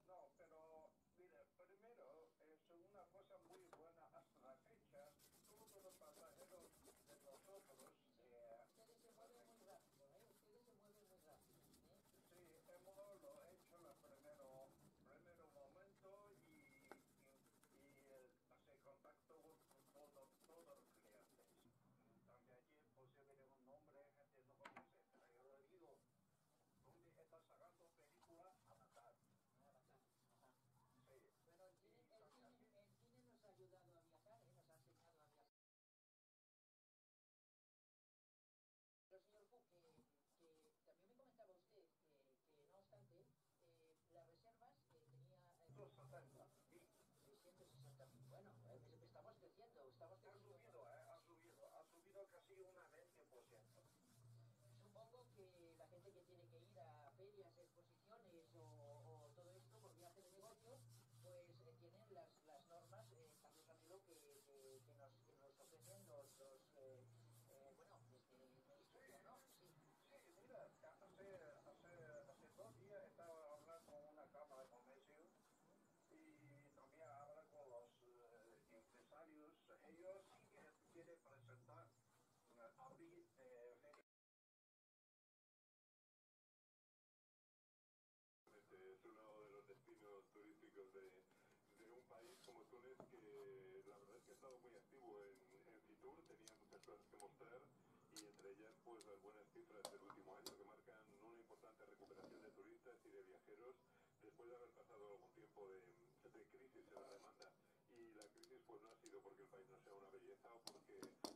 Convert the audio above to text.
No, pero mire, primero es una cosa muy buena hasta la fecha. Todos los pasajeros de nosotros, Ustedes se mueven muy rápido, ¿eh? Ustedes se mueven muy rápido, ¿eh? sí, hemos lo hecho en el primero momento y hace contacto con todos los clientes. También allí posible un nombre, gente no conoce, pero yo le digo, ¿dónde está sacando película? Avatar. Avatar. Ajá. Sí. Bueno, el cine nos ha ayudado a viajar, ¿eh? Nos ha enseñado a viajar. Pero señor Fu, que también me comentaba usted que no obstante, las reservas tenía... 270. 660.000. Bueno, estamos creciendo, estamos creciendo. Ha subido casi una 20%. Supongo que la gente que tiene que ir a ferias, exposiciones o todo esto por viaje de negocios, pues tienen las normas tan rápido que nos ofrecen bueno, desde México, ¿no? Sí. Sí, mira, hace 2 días estaba hablando con una cámara de comercio y también habla con los empresarios. Ellos sí que quieren presentar, abrir ferias. Es uno de los destinos turísticos de un país como Túnez que la verdad es que ha estado muy activo en Fitur, tenía muchas cosas que mostrar y entre ellas pues las buenas cifras del último año que marcan una importante recuperación de turistas y de viajeros después de haber pasado algún tiempo de crisis en la demanda. Y la crisis pues no ha sido porque el país no sea una belleza o porque